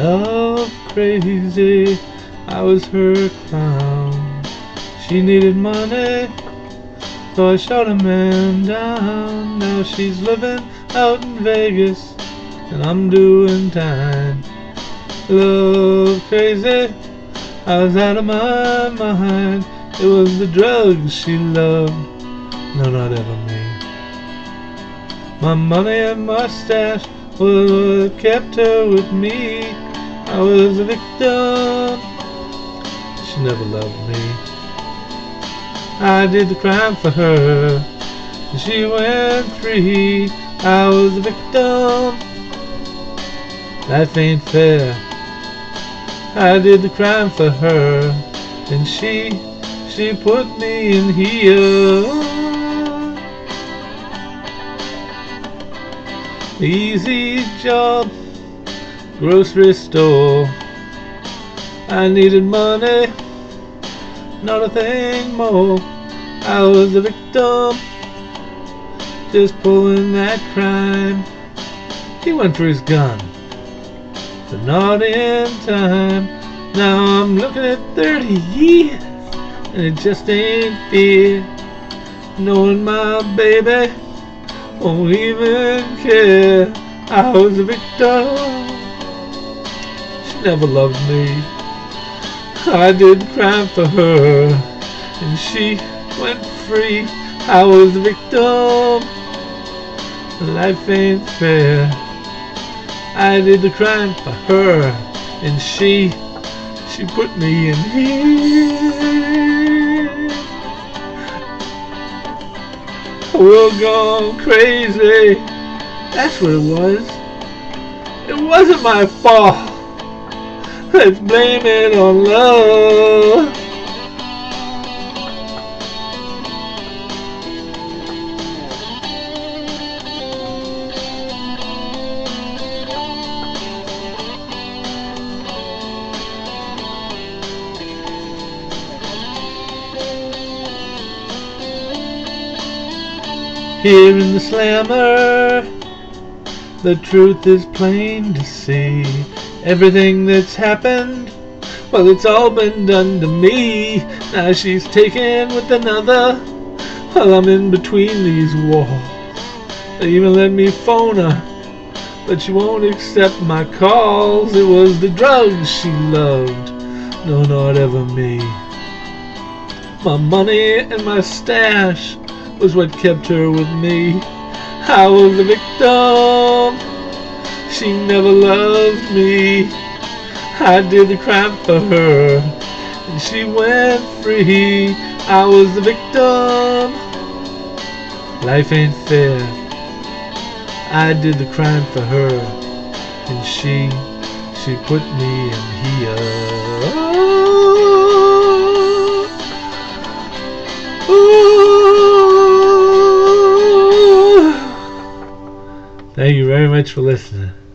love crazy, I was her clown. She needed money, so I shot a man down. Now she's living out in Vegas, and I'm doing time. Love crazy, I was out of my mind. It was the drugs she loved, no, not ever me. My money and my stash was what kept her with me. I was a victim, she never loved me. I did the crime for her, and she went free. I was a victim, life ain't fair. I did the crime for her, and she put me in here. Easy job, grocery store. I needed money, not a thing more. I was a victim, just pulling that crime. He went for his gun, but not in time. Now I'm looking at 30 years, and it just ain't fair, knowing my baby won't even care. I was a victim, she never loved me. I did the crime for her, and she went free. I was a victim, life ain't fair. I did the crime for her, and she put me in here. We're gone crazy, that's what it was. It wasn't my fault. Let's blame it on love. Here in the slammer, the truth is plain to see. Everything that's happened, well, it's all been done to me. Now she's taken with another, while I'm in between these walls. They even let me phone her, but she won't accept my calls. It was the drugs she loved, no, not ever me. My money and my stash was what kept her with me. I was a victim, she never loved me. I did the crime for her, and she went free. I was the victim, life ain't fair. I did the crime for her, and she put me in here. Thank you very much for listening.